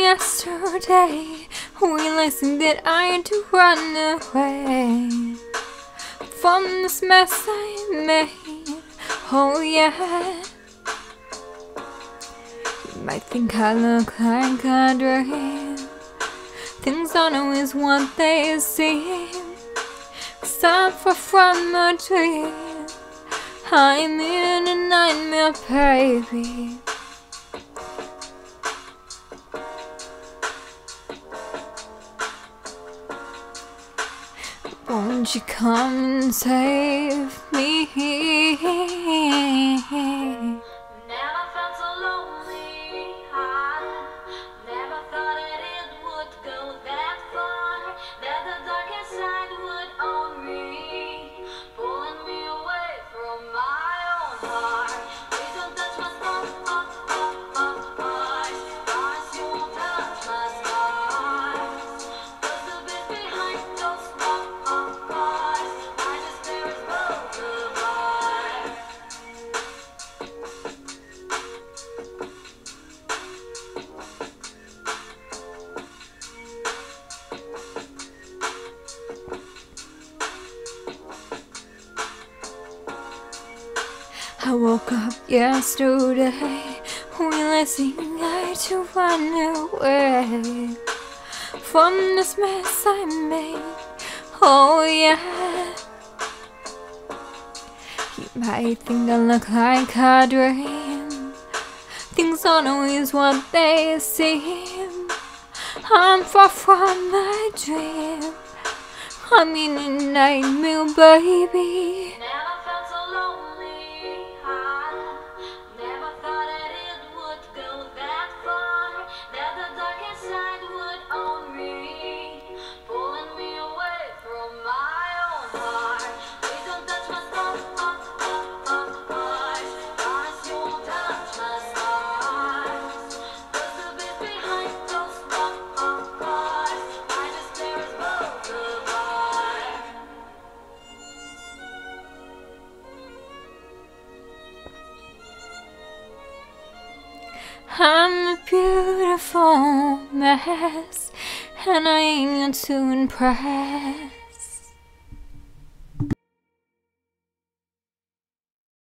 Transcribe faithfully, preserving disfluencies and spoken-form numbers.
yesterday, realizing that I had to run away from this mess I made. Oh yeah, you might think I look like a dream. Things aren't always what they seem, 'cause I'm far from a dream. I'm in a nightmare, baby. Won't you come and save me? Never felt so lonely. I never thought that it would go that far, that the darkest side would own me, pulling me away from my own heart. Please don't touch my stars, oh, oh, oh, oh. Stars, you won't touch my stars. 'Cause the beast behind those oh, oh, oh. I just stare as both of us. I woke up yesterday, realizing I had to run away from this mess I made. Oh yeah, you might think I look like a dream. Things aren't always what they seem. I'm far from my dream. I'm in a nightmare, baby. Never felt so lonely. I never thought that it would go that far, that the darkest side would own me, pulling me away from my own heart. Please don't touch my stars, oh, oh, oh, oh. Stars, you won't touch my stars. 'Cause the beast behind those oh, oh, oh. I just stare as both of us. I'm a beautiful mess, and I ain't got to impress.